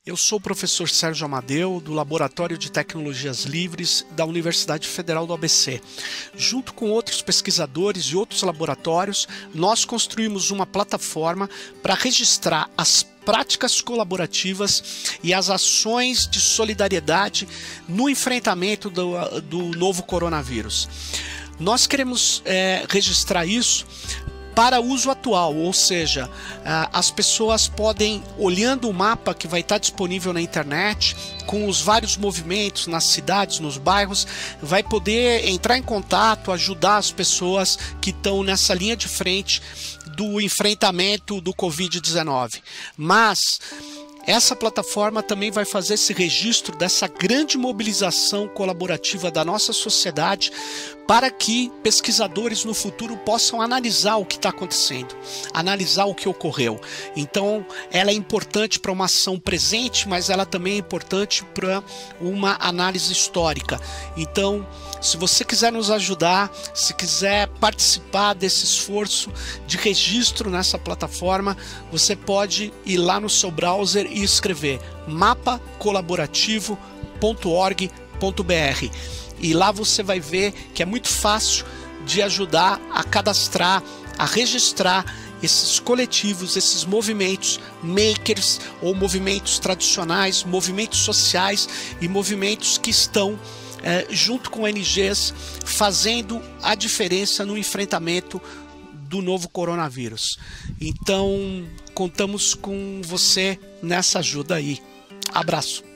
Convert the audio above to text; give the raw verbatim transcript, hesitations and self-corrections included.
Eu sou o professor Sérgio Amadeu, do Laboratório de Tecnologias Livres da Universidade Federal do A B C. Junto com outros pesquisadores e outros laboratórios, nós construímos uma plataforma para registrar as práticas colaborativas e as ações de solidariedade no enfrentamento do, do novo coronavírus. Nós queremos é, registrar isso para uso atual, ou seja, as pessoas podem, olhando o mapa que vai estar disponível na internet, com os vários movimentos nas cidades, nos bairros, vai poder entrar em contato, ajudar as pessoas que estão nessa linha de frente do enfrentamento do covid dezenove. Mas essa plataforma também vai fazer esse registro dessa grande mobilização colaborativa da nossa sociedade para que pesquisadores no futuro possam analisar o que está acontecendo, analisar o que ocorreu. Então, ela é importante para uma ação presente, mas ela também é importante para uma análise histórica. Então, se você quiser nos ajudar, se quiser participar desse esforço de registro nessa plataforma, você pode ir lá no seu browser e escrever mapa colaborativo ponto org ponto br. E lá você vai ver que é muito fácil de ajudar a cadastrar, a registrar esses coletivos, esses movimentos makers ou movimentos tradicionais, movimentos sociais e movimentos que estão é, junto com O N Gs fazendo a diferença no enfrentamento do novo coronavírus. Então, contamos com você nessa ajuda aí. Abraço.